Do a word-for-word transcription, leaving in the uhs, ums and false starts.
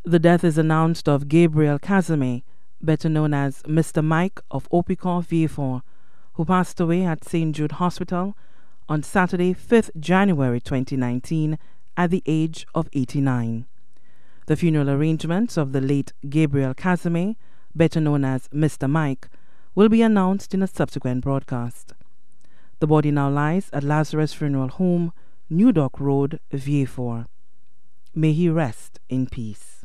The death is announced of Gabriel Kazame, better known as Mister Mike of Opicor V four, who passed away at Saint Jude Hospital on Saturday, fifth January twenty nineteen, at the age of eighty-nine. The funeral arrangements of the late Gabriel Kazame, better known as Mister Mike, will be announced in a subsequent broadcast. The body now lies at Lazarus Funeral Home, New Dock Road, V four. May he rest in peace.